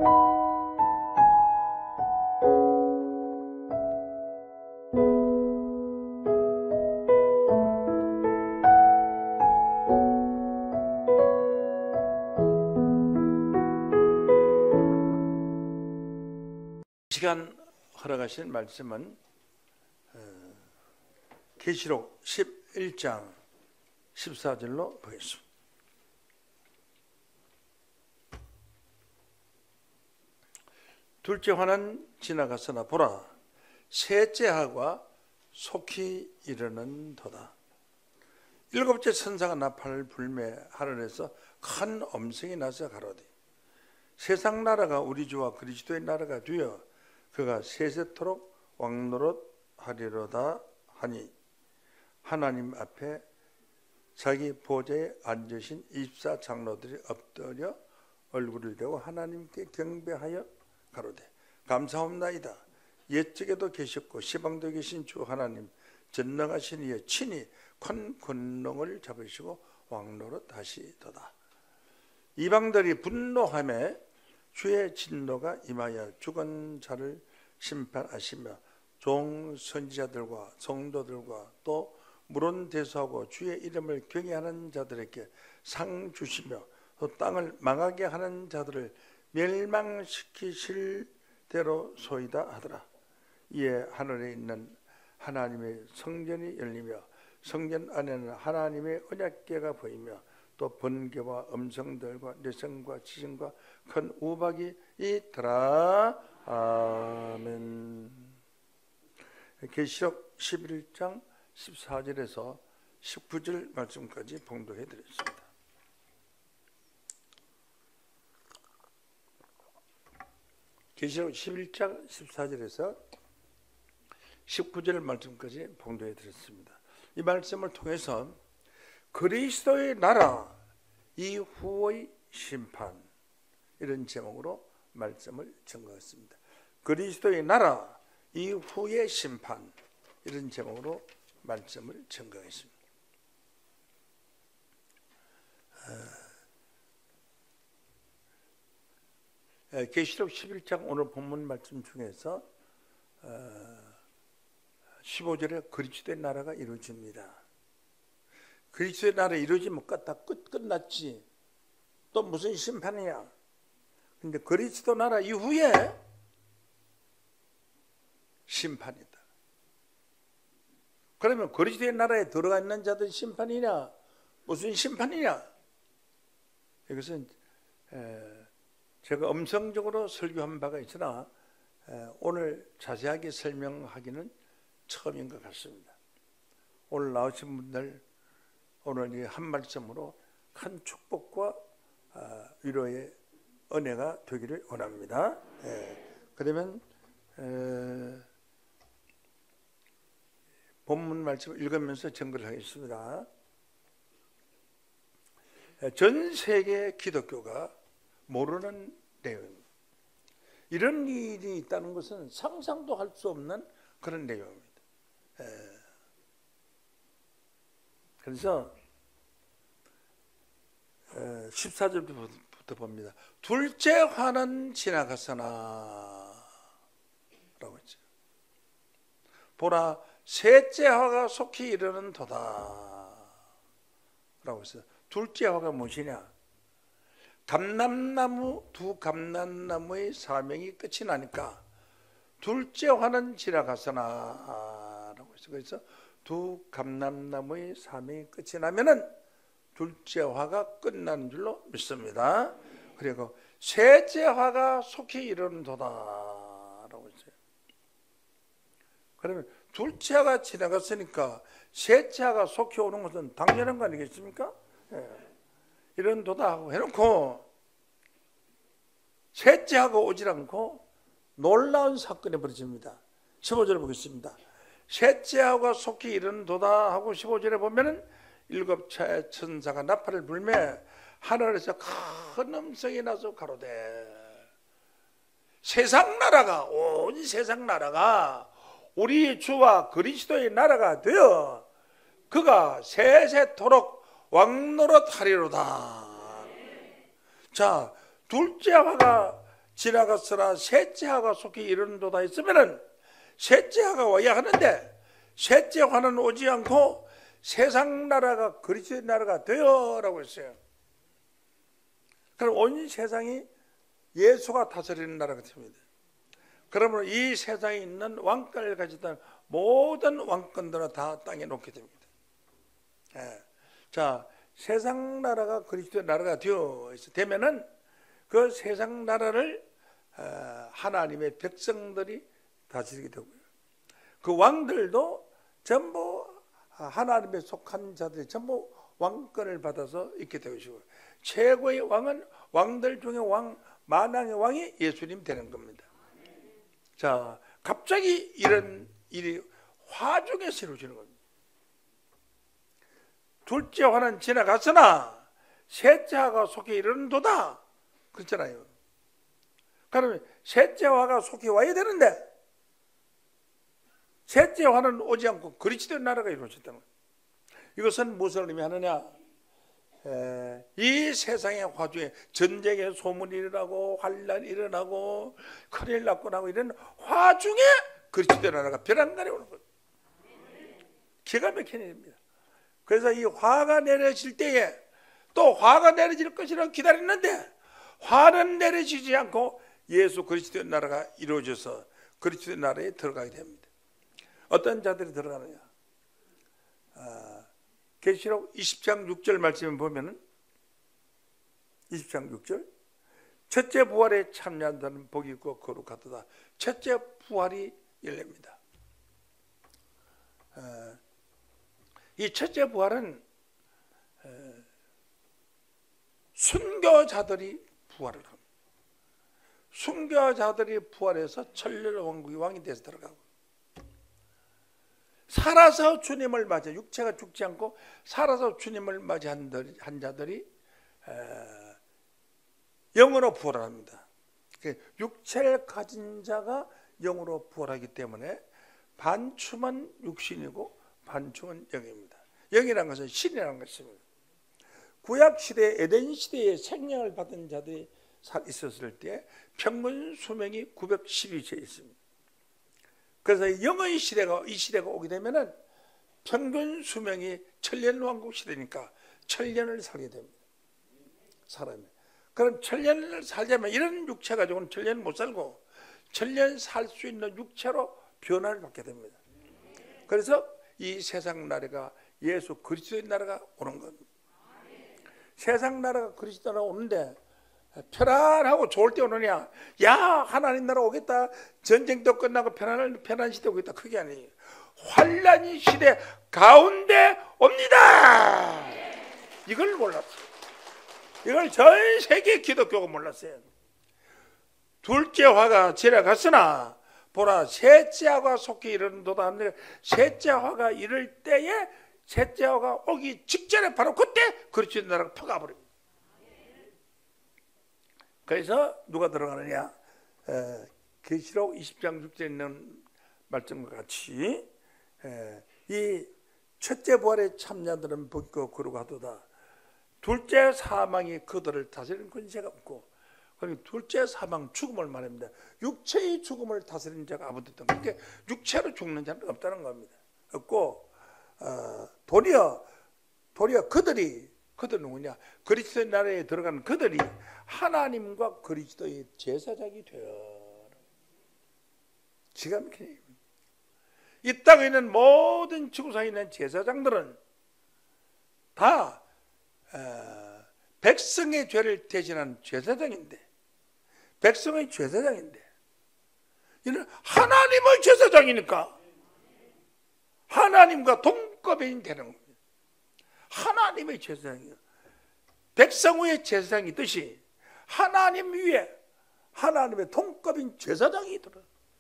시간 허락하신 말씀은 계시록 11장 14절로 보겠습니다. 둘째 화는 지나갔으나 보라, 셋째 화가 속히 이르는도다. 일곱째 천사가 나팔을 불매 하늘에서 큰 음성이 나서 가로되, 세상 나라가 우리 주와 그리스도의 나라가 되어 그가 세세토록 왕노릇하리로다 하니, 하나님 앞에 자기 보좌에 앉으신 24장로들이 엎드려 얼굴을 대고 하나님께 경배하여 가로되, 감사옵나이다. 옛적에도 계셨고 시방도 계신 주 하나님 전능하신 이에 친히 큰 권능을 잡으시고 왕노릇하시도다. 이방들이 분노하며 주의 진노가 임하여 죽은 자를 심판하시며 종 선지자들과 성도들과 또 물은 대수하고 주의 이름을 경외하는 자들에게 상 주시며 또 땅을 망하게 하는 자들을 멸망시키실 대로 소이다 하더라. 이에 하늘에 있는 하나님의 성전이 열리며 성전 안에는 하나님의 언약궤가 보이며 또 번개와 음성들과 뇌성과 지진과 큰 우박이 있더라. 아멘. 계시록 11장 14절에서 19절 말씀까지 봉독해 드렸습니다. 계시록 11장 14절에서 19절 말씀까지 봉독해 드렸습니다. 이 말씀을 통해서 그리스도의 나라 이후의 심판, 이런 제목으로 말씀을 증거했습니다. 그리스도의 나라 이후의 심판, 이런 제목으로 말씀을 증거했습니다. 계시록 11장 오늘 본문 말씀 중에서 15절에 그리스도의 나라가 이루어집니다. 그리스도의 나라 이루어지면 다 끝났지. 또 무슨 심판이야? 근데 그리스도 나라 이후에 심판이다. 그러면 그리스도의 나라에 들어가 있는 자들 심판이냐? 무슨 심판이냐? 이것은 제가 음성적으로 설교한 바가 있으나 오늘 자세하게 설명하기는 처음인 것 같습니다. 오늘 나오신 분들 오늘 이 한 말씀으로 큰 축복과 위로의 은혜가 되기를 원합니다. 그러면 본문 말씀을 읽으면서 증거를 하겠습니다. 전 세계 기독교가 모르는 내용입니다. 이런 일이 있다는 것은 상상도 할 수 없는 그런 내용입니다. 그래서 14절부터 봅니다. 둘째 화는 지나갔으나 라고 했죠. 보라, 셋째 화가 속히 이르는도다 라고 했어요. 둘째 화가 무엇이냐? 감람나무, 두 감람나무의 사명이 끝이 나니까 둘째 화는 지나갔으나 라고 했어요. 그래서 두 감람나무의 사명이 끝이 나면은 둘째 화가 끝나는 줄로 믿습니다. 그리고 셋째 화가 속히 이르는도다 라고 했어요. 그러면 둘째 화가 지나갔으니까 셋째 화가 속히 오는 것은 당연한 거 아니겠습니까? 이른도다 하고 해놓고 셋째 화가 오질 않고 놀라운 사건이 벌어집니다. 15절을 보겠습니다. 셋째 화가 속히 이른도다 하고 15절에 보면은 일곱째 천사가 나팔을 불매 하늘에서 큰 음성이 나서 가로되, 세상 나라가, 온 세상 나라가 우리 주와 그리스도의 나라가 되어 그가 세세토록 왕노릇하리로다. 자, 둘째 화가 지나갔으나 셋째 화가 속히 이르는도다 했으면은 셋째 화가 와야 하는데 셋째 화는 오지 않고 세상 나라가 그리스도의 나라가 되어라고 했어요. 그럼 온 세상이 예수가 다스리는 나라가 됩니다. 그러므로 이 세상에 있는 왕권을 가졌던 모든 왕권들은 다 땅에 놓게 됩니다. 자, 세상 나라가 그리스도의 나라가 되면은 그 세상 나라를 하나님의 백성들이 다스리게 되고요. 그 왕들도 전부 하나님에 속한 자들이 전부 왕권을 받아서 있게 되시고, 최고의 왕은 왕들 중에 왕, 만왕의 왕이 예수님 되는 겁니다. 자, 갑자기 이런 일이 화중에서 이루어지는 겁니다. 둘째 화는 지나갔으나 셋째 화가 속히 이르는도다 그랬잖아요. 그러면 셋째 화가 속히 와야 되는데 셋째 화는 오지 않고 그리스도의 나라가 이루어졌다는 거예요. 이것은 무엇을 의미하느냐? 이 세상의 화중에 전쟁의 소문이 일어나고 환란이 일어나고 큰일 났고 나고 이런 화중에 그리스도의 나라가 벼랑간에 오는 거예요. 기가 막힌 일입니다. 그래서 이 화가 내려질 때에 또 화가 내려질 것이라고 기다렸는데 화는 내려지지 않고 예수 그리스도의 나라가 이루어져서 그리스도의 나라에 들어가게 됩니다. 어떤 자들이 들어가느냐? 계시록 20장 6절 말씀을 보면은 20장 6절 첫째 부활에 참여한 자는 복이 있고 거룩하도다. 첫째 부활이 열립니다. 이 첫째 부활은 순교자들이 부활을 합니다. 순교자들이 부활해서 천년왕국의 왕이 돼서 들어가고 살아서 주님을 맞아 육체가 죽지 않고 살아서 주님을 맞이한 자들이 영으로 부활합니다. 육체를 가진 자가 영으로 부활하기 때문에 반춤은 육신이고 반춤은 영입니다. 영이라는 것은 신이라는 것입니다. 구약 시대 에덴 시대에 생명을 받은 자들이 있었을 때 평균 수명이 912세 있습니다. 그래서 영의 시대가 이 시대가 오게 되면은 평균 수명이 천년왕국 시대니까 천년을 살게 됩니다. 사람이. 그럼 천년을 살려면 이런 육체 가지고는 천년 못 살고 천년 살 수 있는 육체로 변화를 받게 됩니다. 그래서 이 세상 나라가 예수 그리스도의 나라가 오는 겁니다. 세상 나라가 그리스도 나라가 오는데 편안하고 좋을 때 오느냐? 야, 하나님 나라 오겠다. 전쟁도 끝나고 편안 시대 오겠다. 그게 아니에요. 환란의 시대 가운데 옵니다. 이걸 몰랐어요. 이걸 전 세계 기독교가 몰랐어요. 둘째 화가 지나갔으나 보라 셋째 화가 속히 이르는도다 하는데 셋째 화가 이를 때에 셋째 화가 오기 직전에 바로 그때 그리스도의 나라가 퍼가버립니다. 그래서 누가 들어가느냐? 계시록 20장 6절에 있는 말씀과 같이 이 첫째 부활에 참여자들은 복고 거룩하도다. 둘째 사망이 그들을 다스리는 권세가 없고, 그러니까 둘째 사망 죽음을 말합니다. 육체의 죽음을 다스리는 자가 아무도 없다. 그러니까 육체로 죽는 자는 없다는 겁니다. 없고 도리어 그들은 누구냐? 그리스도의 나라에 들어간 그들이 하나님과 그리스도의 제사장이 되어. 기가 막히네. 이 땅에 있는 모든 지구상에 있는 제사장들은 다 백성의 죄를 대신한 제사장인데, 백성의 제사장인데, 이는 하나님의 제사장이니까 하나님과 동급이 되는 겁니다. 하나님의 제사장이요. 백성 위에 제사장이 있듯이 하나님 위에 하나님의 동급인 제사장이 있더라.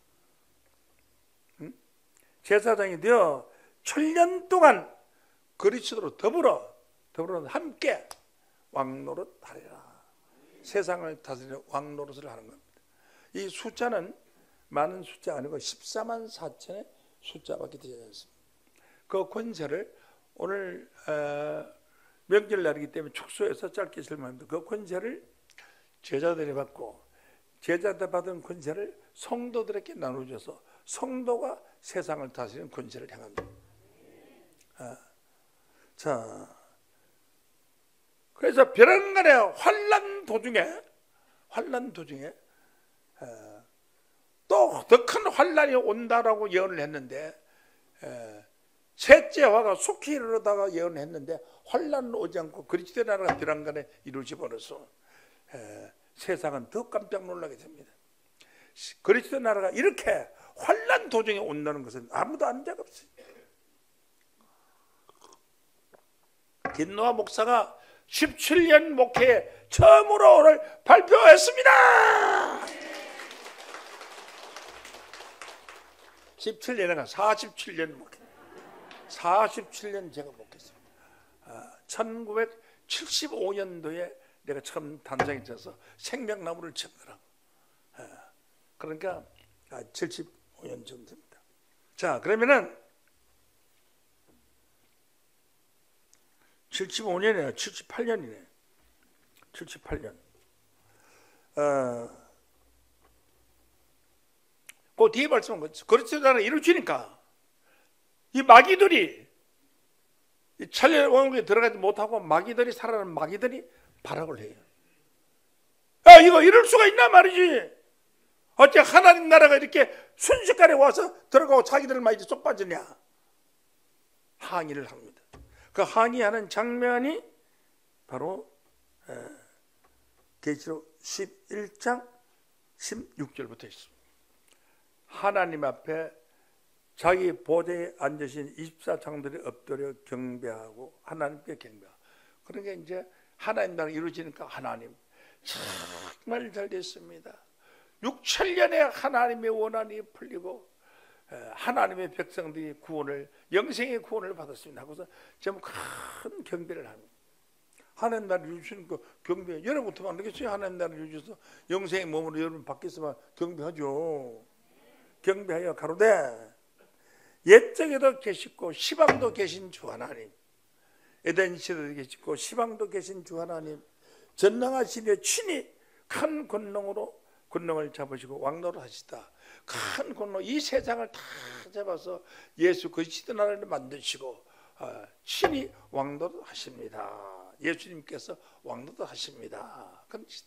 제사장이 되어 천년 동안 그리스도로 더불어 함께 왕노릇 하리라. 세상을 다스리는 왕노릇을 하는 겁니다. 이 숫자는 많은 숫자 아니고 14만 4천의 숫자밖에 되지 않습니다. 그 권세를 오늘 명절날이기 때문에 축소해서 짧게 설명합니다. 그 권세를 제자들이 받고 제자들 받은 권세를 성도들에게 나눠줘서 성도가 세상을 다스리는 권세를 향합니다. 자, 그래서 벼랑간의 환난 도중에 또 더 큰 환난이 온다라고 예언을 했는데, 셋째 화가 속히 이르러다가 예언했는데 환난은 오지 않고 그리스도의 나라가 벼랑간에 이루어져 버려서 세상은 더 깜짝 놀라게 됩니다. 그리스도의 나라가 이렇게 환난 도중에 온다는 것은 아무도 아는 자가 없어요. 김노아 목사가 17년 목회에 처음으로 오늘 발표했습니다. 17년이나 47년 목회. 47년 제가 목회했습니다. 1975년도에 내가 처음 단장이 돼서 생명나무를 심으라고. 그러니까 75년 정도 됩니다. 자, 그러면은 75년이에요. 78년이네. 78년. 그 뒤에 말씀한 거죠. 그리스도의 나라가 이루어지니까 이 마귀들이 이 천년왕국에 들어가지 못하고 마귀들이 살아나는 마귀들이 발악을 해요. 야, 이거 이럴 수가 있나 말이지. 어째 하나님 나라가 이렇게 순식간에 와서 들어가고 자기들 많이 쏙 빠지냐. 항의를 합니다. 그 항의하는 장면이 바로 계시록 11장 16절부터 있습니다. 하나님 앞에 자기 보좌에 앉으신 24장들이 엎드려 경배하고 하나님께 경배하고. 그러니까 이제 하나님 나라가 이루어지니까 하나님 정말 잘 됐습니다. 6천년에 하나님의 원한이 풀리고 하나님의 백성들이 구원을, 영생의 구원을 받았습니다 하고서 전부 큰 경배를 합니다. 하나님 나라를 이루시는 그 경배, 여러분부터 만들겠어요? 하나님 나라를 이루셔서 영생의 몸으로 여러분 밖에서만 경배하죠. 경배하여 가로되 옛적에도 계시고 시방도 계신 주 하나님, 에덴 시대도 계시고 시방도 계신 주 하나님, 전능하시며 친히 큰 권능을 잡으시고 왕노를 하시다. 큰 권능, 이 세상을 다 잡아서 예수 그리스도 나라를 만드시고 친히 왕노를 하십니다. 예수님께서 왕노를 하십니다. 그러시다.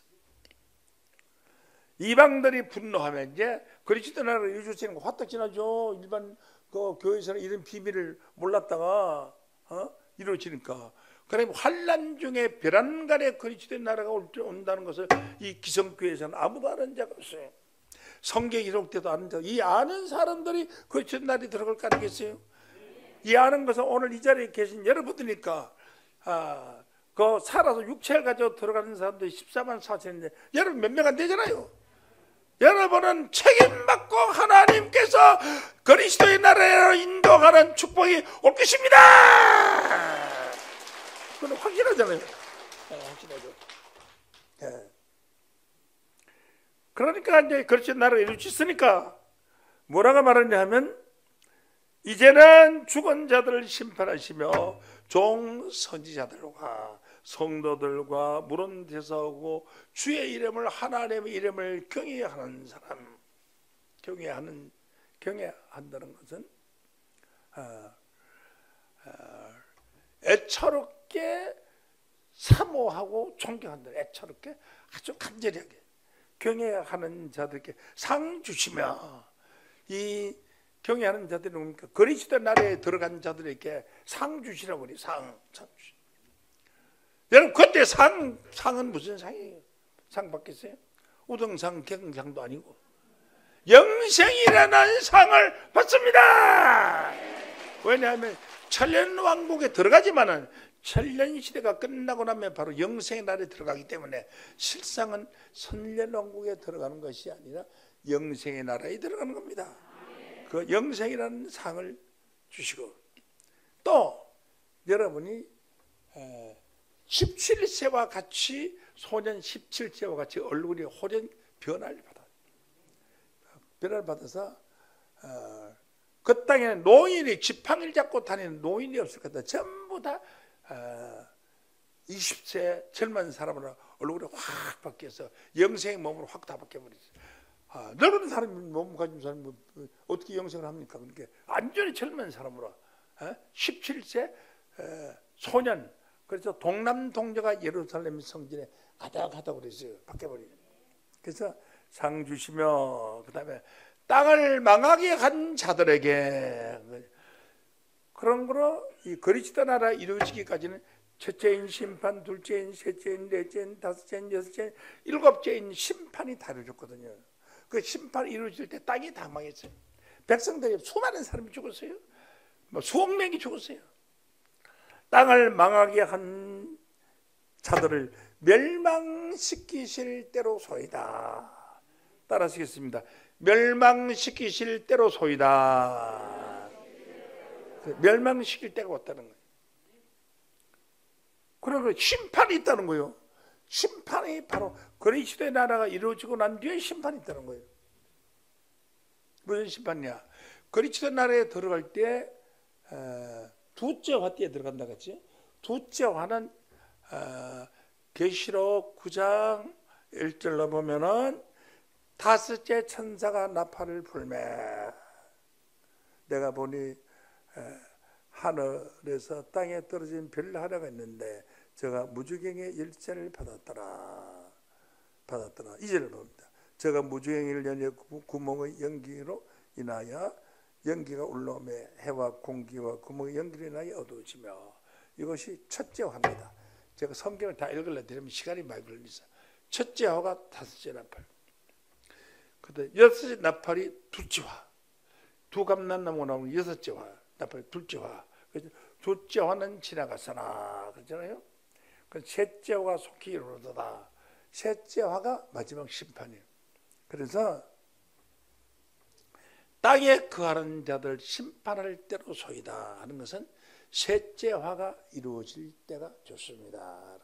이방들이 분노하면 이제 그리스도 나라를 이루시는 거 화딱 지나죠. 일반 그 교회에서는 이런 비밀을 몰랐다가 이루어지니까. 그러면 환난 중에 벼랑간에 그리스도의 나라가 온다는 것을 이 기성교회에서는 아무도 아는 자가 없어요. 성경에 기록돼도 아는 자, 이 아는 사람들이 그리스도의 나라에 들어갈 거 아니겠어요? 이 아는 것은 오늘 이 자리에 계신 여러분들이니까 그 살아서 육체를 가지고 들어가는 사람들이 14만 4천인데 여러분 몇 명 안 되잖아요. 여러분은 책임받고 하나님께서 그리스도의 나라로 인도하는 축복이 올 것입니다. 그건 확실하잖아요. 확실하죠. 그러니까 이제 그리스도의 나라가 이루어졌으니까 뭐라고 말하냐 하면 이제는 죽은 자들을 심판하시며 종 선지자들과 성도들과 물은 대사하고 주의 이름을, 하나님의 이름을 경외하는 사람, 경외한다는 것은 애처롭게 사모하고 존경한다. 애처롭게 아주 간절하게 경외하는 자들에게 상 주시며, 이 경외하는 자들이 뭡니까? 그리스도 나라에 들어간 자들에게 상 주시라고 그래요. 상 주시. 여러분 그때 상은 무슨 상이에요? 상 받겠어요? 우등상, 경상도 아니고 영생이라는 상을 받습니다. 왜냐하면 천년왕국에 들어가지만은 천년시대가 끝나고 나면 바로 영생의 날에 들어가기 때문에 실상은 천년왕국에 들어가는 것이 아니라 영생의 나라에 들어가는 겁니다. 그 영생이라는 상을 주시고, 또 여러분이 17세와 같이, 소년 17세와 같이 얼굴이 호련 변화를 받아서 그 땅에는 노인이, 지팡이를 잡고 다니는 노인이 없을 거다. 전부 다 20세 젊은 사람으로 얼굴이 확 바뀌어서 영생의 몸으로 확 다 바뀌어버렸어요. 늙은 사람이 몸 가진 사람이 어떻게 영생을 합니까? 그러니까 완전히 젊은 사람으로 17세 소년, 그래서 동남동자가 예루살렘 성전에 가다 그랬어요. 바뀌어버려요. 그래서 상 주시며 그 다음에 땅을 망하게 한 자들에게, 그런 거로 이 그리스도 나라 이루어지기까지는 첫째인 심판, 둘째인, 셋째인, 넷째인, 다섯째인, 여섯째인, 일곱째인 심판이 다뤄졌거든요. 그 심판이 이루어질 때 땅이 다 망했어요. 백성들이 수많은 사람이 죽었어요. 뭐 수억 명이 죽었어요. 땅을 망하게 한 자들을 멸망시키실 때로소이다. 따라하시겠습니다. 멸망시키실 때로소이다. 멸망시킬 때가 왔다는 거예요. 그러고 심판이 있다는 거예요. 심판이 바로 그리스도의 나라가 이루어지고 난 뒤에 심판이 있다는 거예요. 무슨 심판이냐? 그리스도 나라에 들어갈 때 두째 화 때에 들어간다 그랬지? 두째 화는 계시록 9장 1절로 보면은 다섯째 천사가 나팔을 불매 내가 보니 하늘에서 땅에 떨어진 별 하나가 있는데 저가 무주경의 열쇠를 받았더라. 2절을 봅니다. 저가 무주경을 연해 구멍의 연기로 인하여 연기가 올라오며 해와 공기와 구멍의 연기로 인하여 어두워지며, 이것이 첫째 화입니다. 제가 성경을 다 읽으려 드리면 시간이 많이 걸립니다. 첫째 화가 다섯째 나팔, 그다음 여섯째 나팔이 둘째 화, 두 감람나무가 나오는 여섯째 화 나팔이 둘째 화. 그래서 둘째 화는 지나갔으나 그렇잖아요. 그 셋째 화가 속히 이르러도다. 셋째 화가 마지막 심판이에요. 그래서 땅에 거하는 자들 심판할 때로소이다 하는 것은 셋째 화가 이루어질 때가 좋습니다.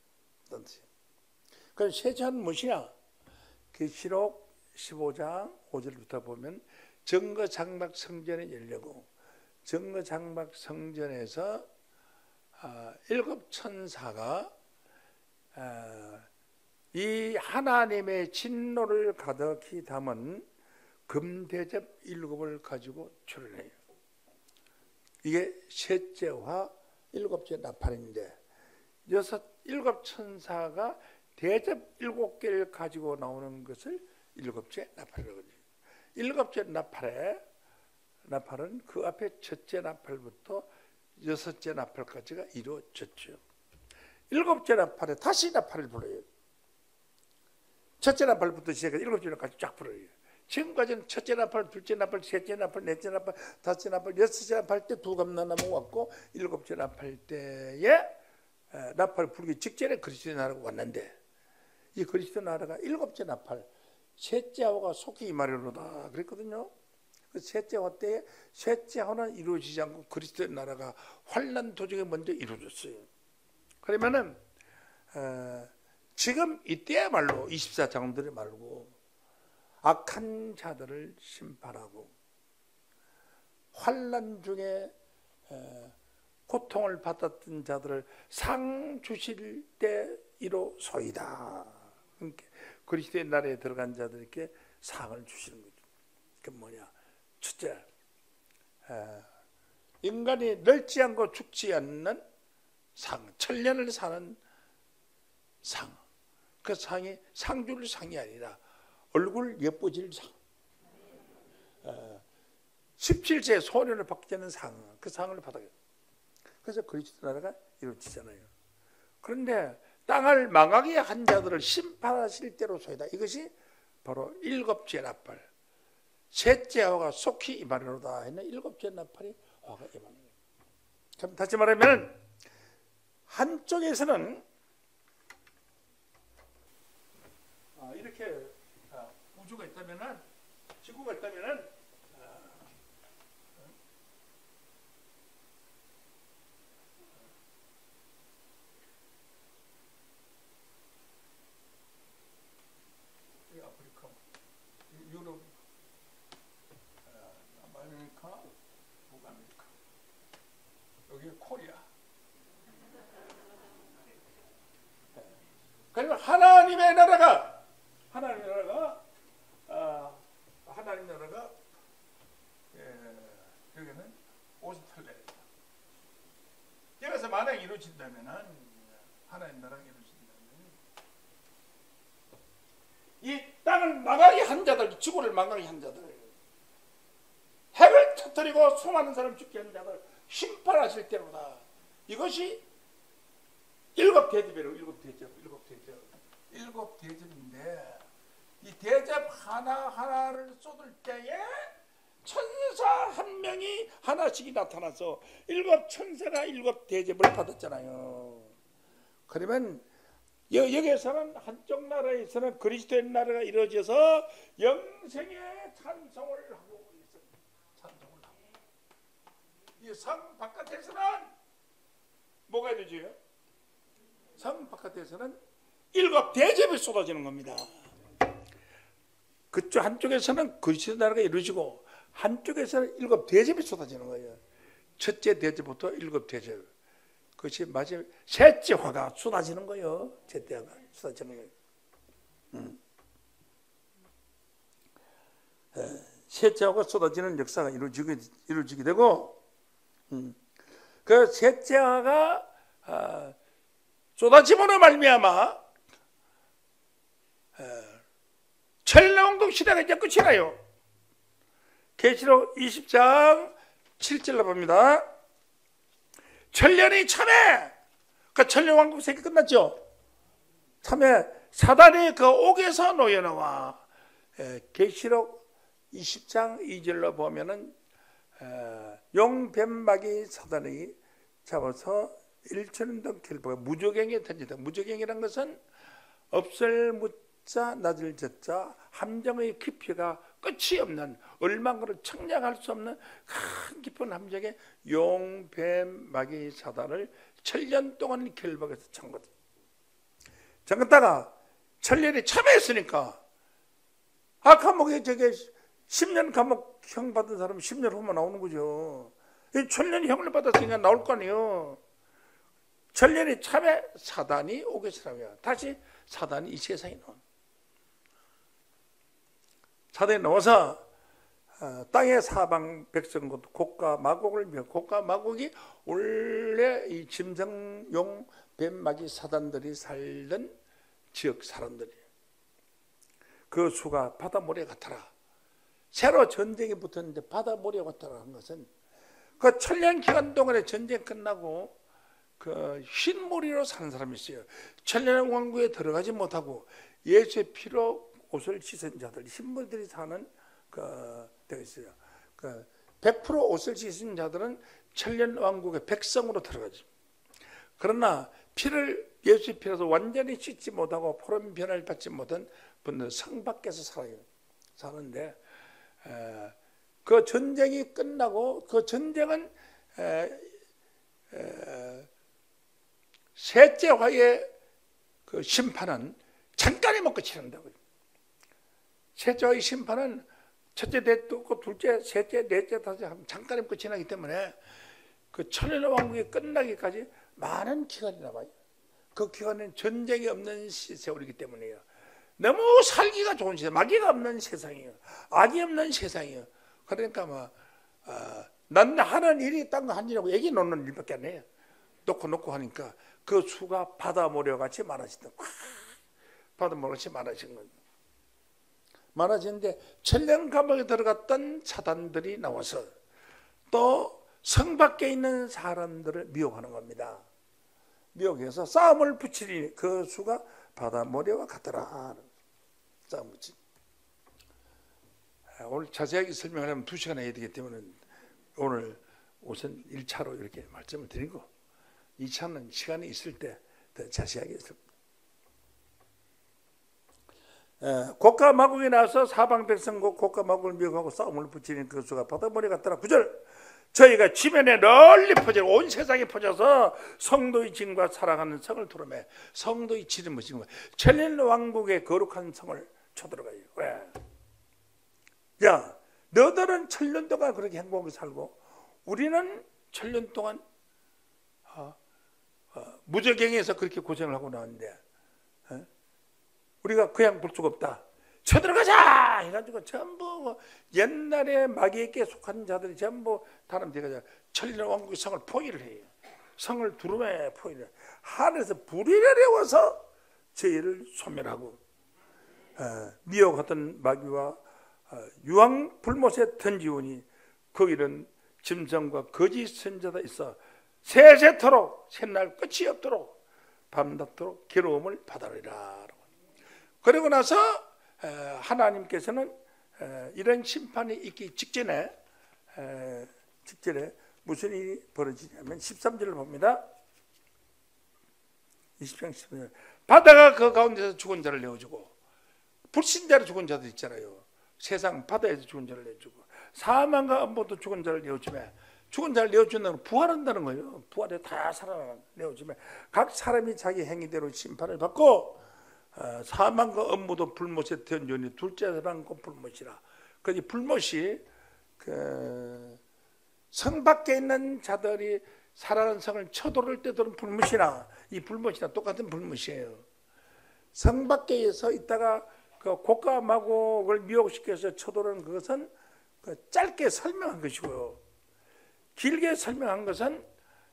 그럼 셋째 화는 무엇이냐? 계시록 15장 5절부터 보면 정거장막 성전에 열려고, 정거장막 성전에서 일곱 천사가 이 하나님의 진노를 가득히 담은 금대접 일곱을 가지고 출현해요. 이게 셋째 화, 일곱째 나팔인데, 일곱 천사가 대접 일곱 개를 가지고 나오는 것을 일곱째 나팔이라고 해요. 일곱째 나팔은 그 앞에 첫째 나팔부터 여섯째 나팔까지가 이루어졌죠. 일곱째 나팔에 다시 나팔을 불어요. 첫째 나팔부터 시작해서 일곱째 나팔까지 쫙 불어요. 지금까지는 첫째 나팔, 둘째 나팔, 셋째 나팔, 넷째 나팔, 다섯째 나팔, 여섯째 나팔 때 두 감람나무 왔고, 일곱째 나팔 때에 나팔 불기 직전에 그리스도 나라가 왔는데, 이 그리스도 나라가 일곱째 나팔, 셋째 화가 속히 임하리로다 그랬거든요. 그 셋째 화 때에 셋째 화는 이루어지지 않고 그리스도의 나라가 환난 도중에 먼저 이루어졌어요. 그러면은 지금 이때야말로 24장들이 말고 악한 자들을 심판하고 환난 중에 고통을 받았던 자들을 상 주실 때 이로소이다. 그러니까 그리스도의 나라에 들어간 자들에게 상을 주시는 거죠. 그게 뭐냐? 첫째, 인간이 늙지 않고 죽지 않는 상, 천년을 사는 상. 그 상이 상줄 상이 아니라 얼굴 예뻐질 상. 17세 소년을 받게 되는 상, 그 상을 받아요. 그래서 그리스도 나라가 이루어지잖아요. 그런데 땅을 망하게 한 자들을 심판하실 때로소이다. 이것이 바로 일곱째 나팔, 셋째 화가 속히 임하리로다 했는 일곱째 나팔이 화가 임하는 거예요. 참 다시 말하면 한쪽에서는 이렇게 우주가 있다면은, 지구가 있다면은 아프리카, 유럽, 남아메리카, 북아메리카, 여기 코리아. 그리고 하나님의 나라가 여기는 58년입니다. 여기서 만약 이루어진다면은 하나님 나라가 이루어진다면 이 땅을 망하게 한 자들, 지구를 망하게 한 자들, 핵을 터뜨리고 수많은 사람 죽게 한 자들 심판하실 때보다 이것이 일곱 대접인데 이 대접 하나하나를 쏟을 때에 천사 한 명이 하나씩이 나타나서 일곱 천사가 일곱 대접을 받았잖아요. 그러면 여기에서는 한쪽 나라에서는 그리스도의 나라가 이루어져서 영생의 찬송을 하고 있습니다. 찬송을 하고. 이 성 바깥에서는 뭐가 이루어져요? 성 바깥에서는 일곱 대접이 쏟아지는 겁니다. 그쪽 한쪽에서는 그리스도 나라가 이루어지고 한쪽에서는 일곱 대접이 쏟아지는 거예요. 첫째 대접부터 일곱 대접. 그것이 마지막 셋째 화가 쏟아지는 거예요. 셋째 화가 쏟아지는 거예요. 셋째 화가 쏟아지는 역사가 이루어지게 되고, 그 셋째 화가 쏟아짐으로 말미암아 천년왕국 시대가 이제 끝이 나요. 계시록 20장 7절로 봅니다. 천년이 참에, 그 천년왕국 세계 끝났죠. 참에 사단이 그 옥에서 놓여나와. 계시록 20장 2절로 보면은 용뱀마귀 사단이 잡아서 1천년 길보가 무저갱에 던진다. 무저갱이란 것은 없을 무자 낮을 저자 함정의 깊이가 끝이 없는 얼망으로 청량할 수 없는 큰 깊은 함정에 용뱀마귀 사단을 천년 동안 결박해서 참거든. 잠갔다가 천년이 참여했으니까 감옥에 저게 10년 감옥형 받은 사람 10년 후면 나오는 거죠. 이 천년 형을 받았으니까 나올 거 아니에요. 천년이 참에 사단이 오겠으라며 다시 사단이 이 세상에 나온. 사단이 나와서 땅의 사방 백성과 곡과 마곡을 며 곡과 마곡이 원래 이 짐승용 뱀마귀 사단들이 살던 지역 사람들이에요. 그 수가 바다 모래 같아라. 새로 전쟁이 붙었는데 바다 모래 같아라 한 것은 그 천년 기간 동안에 전쟁 끝나고 그 흰머리로 사는 사람이 있어요. 천년 왕국에 들어가지 못하고 예수의 피로 옷을 씻은 자들, 흰머리들이 사는 되어 있어요. 100% 옷을 씻은 자들은 천년 왕국의 백성으로 들어가죠. 그러나 예수의 피로서 완전히 씻지 못하고 포럼 변화를 받지 못한 분들은 성 밖에서 살아요. 사는데 그 전쟁이 끝나고 그 전쟁은 셋째 화의 그 심판은 잠깐이면 끝이 난다고요. 셋째 화의 심판은 첫째, 둘째, 셋째, 넷째, 다섯째 하면 잠깐이면 끝이 나기 때문에 그 천년 왕국이 끝나기까지 많은 기간이 남아요. 그 기간은 전쟁이 없는 세월이기 때문이에요. 너무 살기가 좋은 세상, 마귀가 없는 세상이에요. 악이 없는 세상이에요. 그러니까 난 하는 일이 딴 거 한 일이라고 얘기 놓는 일밖에 안 해요. 놓고 하니까 그 수가 바다 모래같이 많아진다. 바다 모래같이 많아진 거예요. 많아지는데 천년 감옥에 들어갔던 사단들이 나와서 또 성 밖에 있는 사람들을 미혹하는 겁니다. 미혹해서 싸움을 붙이니 그 수가 바다 모래와 같더라. 싸움 붙이. 오늘 자세하게 설명하려면 2시간 해야 되기 때문에 오늘 우선 1차로 이렇게 말씀을 드리고 2차는 시간이 있을 때 더 자세하게 곡과 마곡이 나와서 사방 백성과 곡과 마곡을 미혹하고 싸움을 붙이는 그 수가 바다 모래 같더라. 9절 저희가 지면에 널리 퍼져 온 세상에 퍼져서 성도의 진과 사랑하는 성을 두루매. 성도의 진은 무엇인가? 천년 왕국의 거룩한 성을 쳐들어가요. 왜? 야, 너들은 천년 동안 그렇게 행복하게 살고 우리는 천년 동안 무저갱에서 그렇게 고생을 하고 나왔는데 우리가 그냥 볼 수가 없다. 쳐들어가자 해가지고 전부 옛날에 마귀에게 속한 자들이 전부 다른 데가 천리의 왕국의 성을 포위를 해요. 성을 두루마에 포위를 해요. 하늘에서 불이 내려와서 저희를 소멸하고 미혹하던 마귀와 유황 불못에 던지오니 거기는 짐승과 거짓 선지자가 있어 세세토록 새날 끝이 없도록 밤낮도록 괴로움을 받으리라. 그러고 나서 하나님께서는 이런 심판이 있기 직전에 무슨 일이 벌어지냐면 13절을 봅니다. 20장 13절. 바다가 그 가운데서 죽은 자를 내어주고, 불신자로 죽은 자들 있잖아요. 세상 바다에서 죽은 자를 내어주고, 사망과 음부도 죽은 자를 내어주며, 죽은 자를 내어준다는 건 부활한다는 거예요. 부활에 다 내어주며 각 사람이 자기 행위대로 심판을 받고, 사망과 음부도 불못에 던져니 둘째 사람과 불못이라. 그 불못이 성 밖에 있는 자들이 살아가는 성을 쳐도를 때 들은 불못이나 이 불못이나 똑같은 불못이에요. 성 밖에서 있다가 그 곶감하고 그걸 미혹시켜서 쳐도는 그것은 짧게 설명한 것이고요. 길게 설명한 것은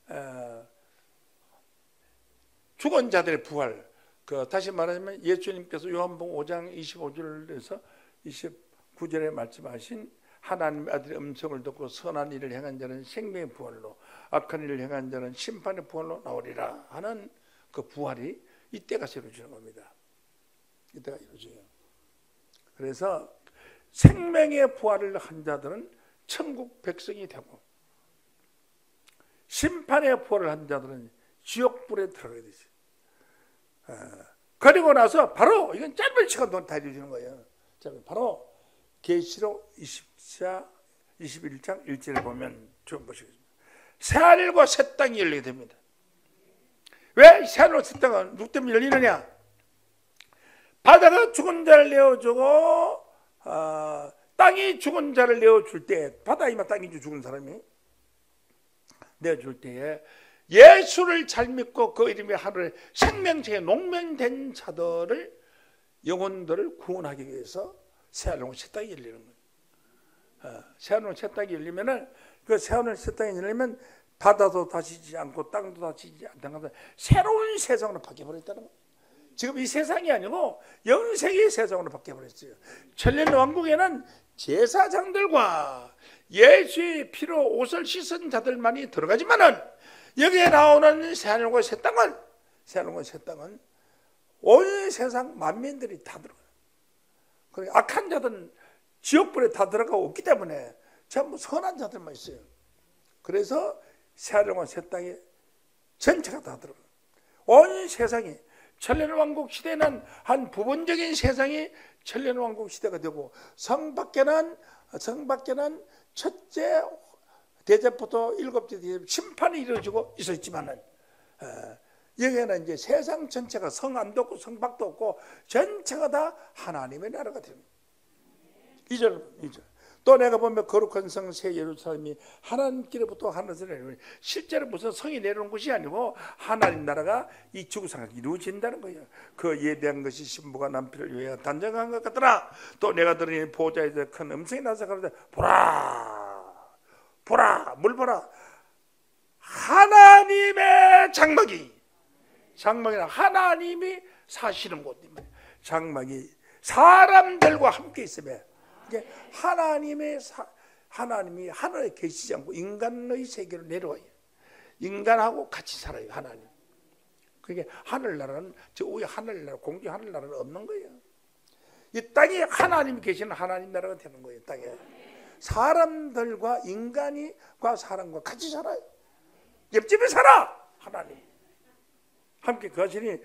죽은 자들의 부활. 다시 말하자면 예수님께서 요한복음 5장 25절에서 29절에 말씀하신 하나님의 아들의 음성을 듣고 선한 일을 행한 자는 생명의 부활로, 악한 일을 행한 자는 심판의 부활로 나오리라 하는 그 부활이 이때가 이루어지는 겁니다. 이때가 이루어져요. 그래서 생명의 부활을 한 자들은 천국 백성이 되고, 심판의 부활을 한 자들은 지옥불에 들어가게 되죠. 그리고 나서 바로 이건 짧은 시간 동안 다 이루어지는 거예요. 바로 계시록 21장 1절에 보면 좀 보시겠습니다. 새하늘과 새 땅이 열리게 됩니다. 왜 새하늘과 새 땅은 누구 때문에 열리느냐? 바다가 죽은 자를 내어주고 땅이 죽은 자를 내어줄 때, 바다이면 땅이 죽은 사람이 내어줄 때에 예수를 잘 믿고 그 이름이 하늘에 생명체에 농면된 자들을, 영혼들을 구원하기 위해서 새하늘과 새 땅이 열리는 거예요. 새하늘과 새 땅이 열리면은, 그 새하늘 새 땅이 열리면 바다도 다치지 않고 땅도 다치지 않다는 새로운 세상으로 바뀌어버렸다는 거예요. 지금 이 세상이 아니고 영생의 세상으로 바뀌어버렸어요. 천년 왕국에는 제사장들과 예수의 피로 옷을 씻은 자들만이 들어가지만은, 여기에 나오는 새하늘과 새 땅은 온 세상 만민들이 다 들어가요. 그러니까 악한 자들은 지옥불에 다 들어가고 없기 때문에 전부 선한 자들만 있어요. 그래서 새하늘과 새 땅에 전체가 다 들어가요. 온 세상이, 천년왕국 시대는 한 부분적인 세상이 천년왕국 시대가 되고, 성 밖에는 첫째 대접부터 일곱째 대접 심판이 이루어지고 있었지만은, 여기에는 이제 세상 전체가 성 안도 없고 성 밖도 없고 전체가 다 하나님의 나라가 됩니다. 2절. 또 내가 보면 거룩한 성 새 예루살렘이 하나님께로부터 하늘에서 내려오니, 실제로 무슨 성이 내려오는 것이 아니고 하나님 나라가 이 지구상에 이루어진다는 거예요. 그 예배한 것이 신부가 남편을 위하여 단정한 것 같더라. 또 내가 들으니 보좌에서 큰 음성이 나서 가로되 보라, 뭘 보라? 하나님의 장막이나 하나님이 사시는 곳. 장막이 사람들과 함께 있으며, 이게 하나님이 하늘에 계시지 않고 인간의 세계로 내려와요. 인간하고 같이 살아요, 하나님. 그게 하늘나라는, 저 위에 하늘나라, 공중 하늘나라는 없는 거예요. 이 땅에 하나님이 계시는 하나님 나라가 되는 거예요, 땅에. 사람들과 인간과 사람과 같이 살아요. 옆집에 살아, 하나님. 함께 거하시니,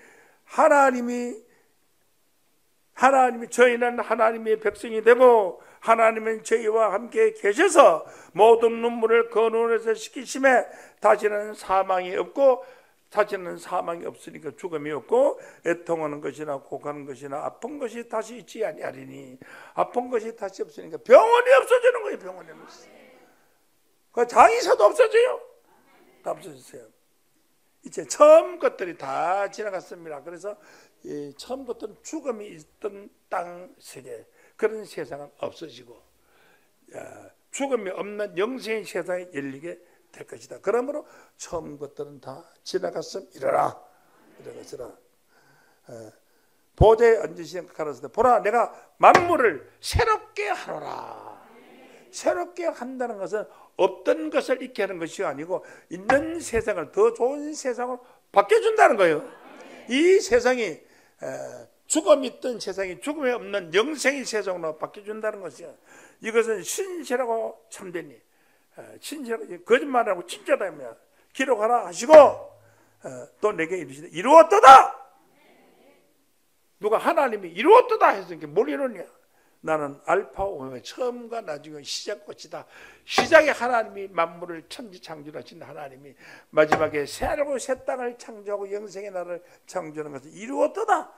하나님이 저희는 하나님의 백성이 되고, 하나님은 저희와 함께 계셔서 모든 눈물을 그 눈에서 씻기심에 다시는 사망이 없으니까 죽음이 없고, 애통하는 것이나 고가는 것이나 아픈 것이 다시 있지 아니하리니, 아픈 것이 다시 없으니까 병원이 없어지는 거예요. 병원이 없어요. 그 장의사도 없어져요. 다 없어졌어요. 이제 처음 것들이 다 지나갔습니다. 그래서 처음부터 죽음이 있던 땅 세계, 그런 세상은 없어지고 죽음이 없는 영생의 세상이 열리게 될 것이다. 그러므로 처음 것들은 다 지나갔음 이러라. 이런 것이라. 보좌에 앉으신 가라사대 보라 내가 만물을 새롭게 하노라. 새롭게 한다는 것은 없던 것을 잊게 하는 것이 아니고 있는 세상을 더 좋은 세상으로 바뀌어준다는 거예요. 이 세상이 죽음이 있던 세상이 죽음이 없는 영생의 세상으로 바뀌어준다는 것이야. 이것은 신실하고 참되니 신실하고 거짓말하고 진짜다며 기록하라 하시고 또 내게 이르시되 이루었도다. 누가 하나님이 이루었도다 했으니까 뭘 이루냐. 나는 알파 오메가 처음과 나중에 시작 끝이다. 시작에 하나님이 만물을 천지창조하신 하나님이 마지막에 새하늘과 새 땅을 창조하고 영생의 나라를 창조하는 것을 이루었도다.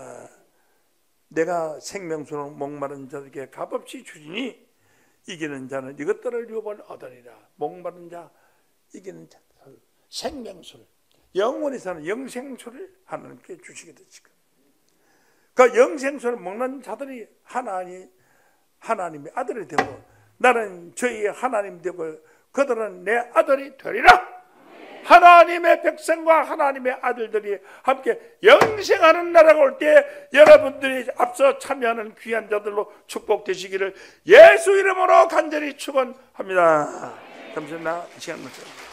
내가 생명수로 목마른 자들에게 값없이 주리니 이기는 자는 이것들을 유업을 얻으리라. 목마른 자 이기는 자 생명수를 영원히 사는 영생수를 하나님께 주시게 되지. 그 영생수를 먹는 자들이 하나님의 아들이 되고 나는 저희의 하나님 되고 그들은 내 아들이 되리라. 하나님의 백성과 하나님의 아들들이 함께 영생하는 나라가 올 때 여러분들이 앞서 참여하는 귀한 자들로 축복되시기를 예수 이름으로 간절히 축원합니다. 감사합니다. 이 시간